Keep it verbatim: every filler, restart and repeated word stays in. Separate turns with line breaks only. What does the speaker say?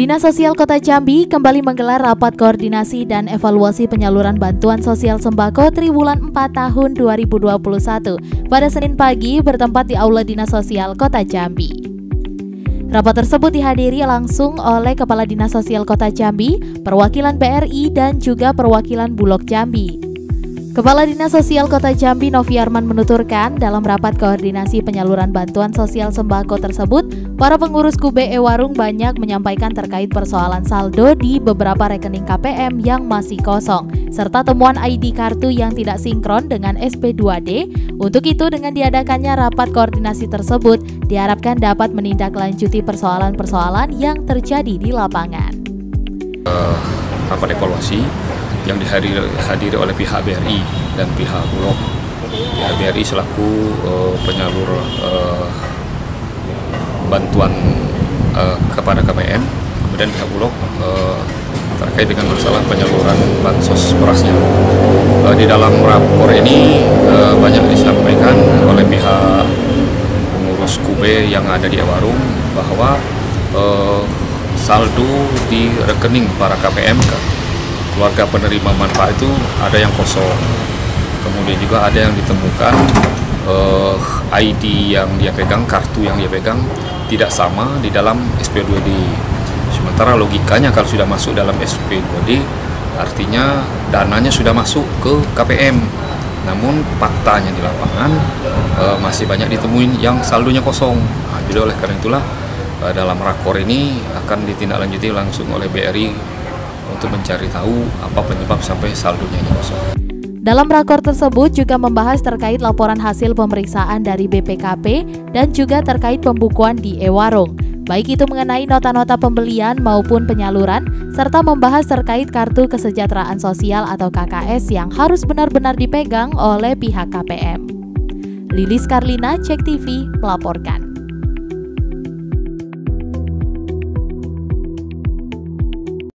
Dinas Sosial Kota Jambi kembali menggelar rapat koordinasi dan evaluasi penyaluran bantuan sosial sembako triwulan empat tahun dua ribu dua puluh satu pada Senin pagi bertempat di Aula Dinas Sosial Kota Jambi. Rapat tersebut dihadiri langsung oleh Kepala Dinas Sosial Kota Jambi, perwakilan B R I dan juga perwakilan Bulog Jambi. Kepala Dinas Sosial Kota Jambi Novi Arman menuturkan dalam rapat koordinasi penyaluran bantuan sosial sembako tersebut, para pengurus Q B E-Warung banyak menyampaikan terkait persoalan saldo di beberapa rekening K P M yang masih kosong, serta temuan I D kartu yang tidak sinkron dengan S P dua D. Untuk itu, dengan diadakannya rapat koordinasi tersebut, diharapkan dapat menindaklanjuti persoalan-persoalan yang terjadi di lapangan.
Uh, rapat evaluasi yang dihadiri, hadiri oleh pihak B R I dan pihak Bulog. Pihak B R I selaku uh, penyalur uh, bantuan uh, kepada K P M, kemudian pihak Bulog uh, terkait dengan masalah penyaluran bansos berasnya. Uh, di dalam rapor ini uh, banyak disampaikan oleh pihak pengurus Q B yang ada di warung bahwa uh, saldo di rekening para K P M keluarga penerima manfaat itu ada yang kosong, kemudian juga ada yang ditemukan uh, I D yang dia pegang, kartu yang dia pegang tidak sama di dalam S P dua D. Sementara logikanya kalau sudah masuk dalam S P dua D artinya dananya sudah masuk ke K P M, namun faktanya di lapangan uh, masih banyak ditemuin yang saldonya kosong. Nah, jadi oleh karena itulah uh, dalam rakor ini akan ditindaklanjuti langsung oleh B R I untuk mencari tahu apa penyebab sampai saldonya ini kosong.
Dalam rakor tersebut juga membahas terkait laporan hasil pemeriksaan dari B P K P dan juga terkait pembukuan di e-warung, baik itu mengenai nota-nota pembelian maupun penyaluran, serta membahas terkait kartu kesejahteraan sosial atau K K S yang harus benar-benar dipegang oleh pihak K P M. Lilis Karlina, Cek T V, melaporkan.